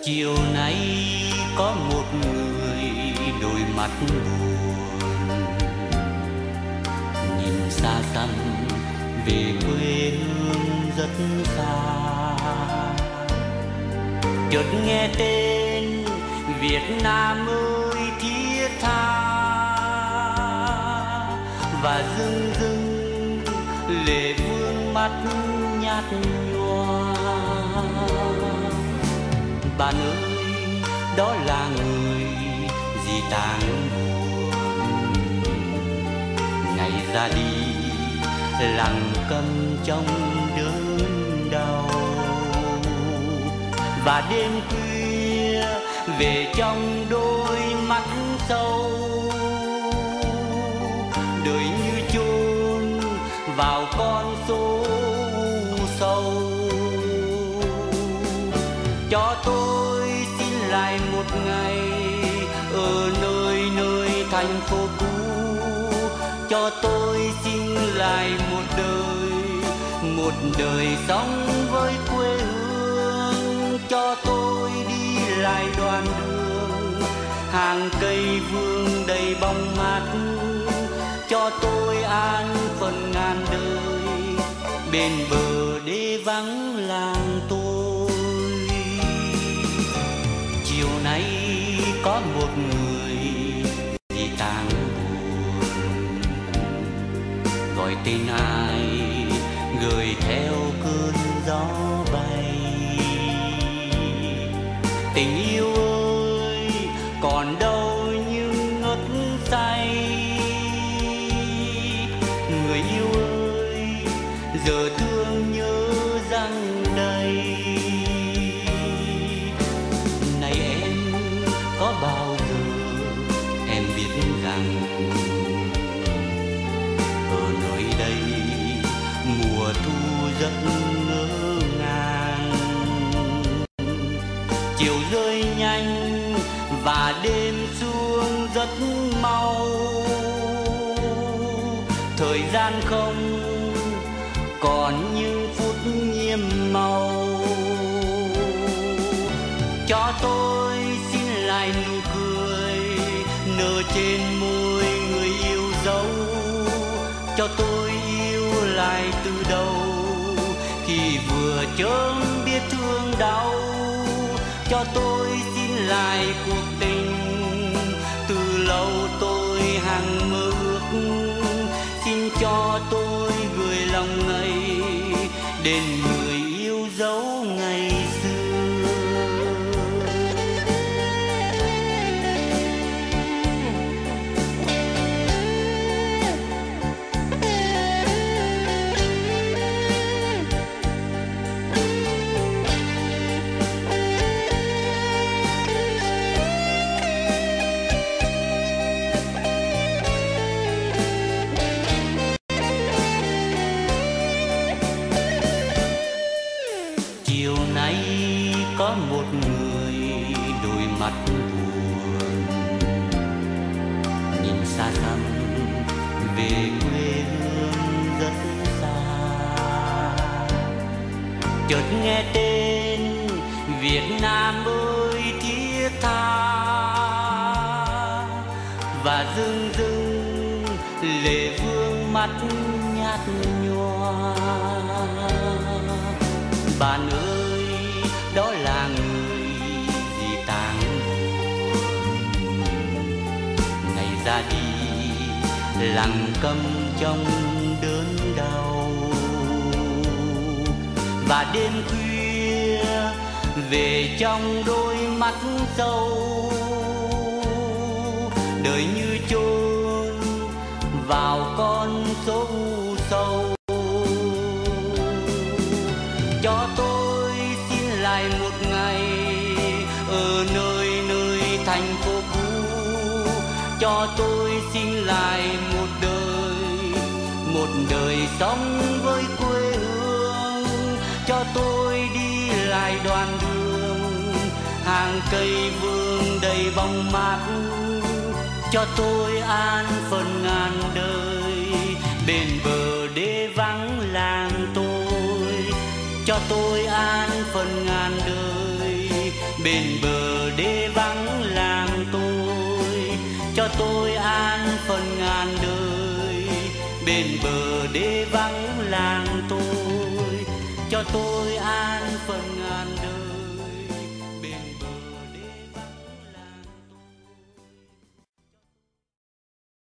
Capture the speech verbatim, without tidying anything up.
Chiều nay có một người đôi mắt buồn, nhìn xa xăm về quê hương rất xa. Chợt nghe tên Việt Nam ơi thiết tha, và dưng dưng lệ vương mắt nhạt nhòa. Bạn ơi, đó là người gì tang buồn, ngày ra đi lặng câm trong đớn đau. Và đêm khuya về trong đôi mắt sâu, đời như chôn vào con số sâu. Cho tôi xin lại một ngày ở nơi nơi thành phố cũ, cho tôi xin lại một đời, một đời sống với quê hương. Cho tôi đi lại đoạn đường, hàng cây vương đầy bóng mát. Cho tôi an phận ngàn đời, bên bờ đê vắng làng tôi. Chiều nay có một người vì tang buồn, gọi tên ai gửi theo cơn gió bay. Tình yêu ơi còn đâu nhưng ngất say, người yêu ơi giờ thương nhớ răng đầy. Này em có bao giờ em biết rằng ở nơi đây mùa thu rất ngỡ ngàng, chiều rơi nhanh và đêm xuống rất mau. Thời gian không còn những phút nhiệm màu. Cho tôi xin lại nụ cười nở trên môi người yêu dấu. Cho tôi yêu lại từ đầu khi vừa chớm biết thương đau. Cho tôi xin lại cuộc tình từ lâu tôi hằng mơ ước. Xin cho tôi gửi lòng này đến người yêu dấu ngày xưa. Chiều nay có một người đôi mắt buồn, nhìn xa xăm về quê hương rất xa. Chợt nghe tên Việt Nam ơi thiết tha, và dưng dưng lệ vương mắt nhạt nhòa. Bạn ơi, đó là người gì tang buồn, ngày ra đi lặng câm trong đớn đau. Và đêm khuya về trong đôi mắt sâu, đời như chôn vào con số sâu. Cho tôi xin lại một ngày ở nơi nơi thành phố cũ. Cho tôi xin lại một đời, một đời sống với quê hương. Cho tôi đi lại đoạn đường, hàng cây vương đầy bóng mát. Cho tôi an phận ngàn đời, bên bờ đê vắng làng tôi. Cho tôi an phận ngàn đời, bên bờ đê vắng làng tôi, cho tôi an phận ngàn đời. Bên bờ đê vắng làng tôi, cho tôi an phận ngàn đời.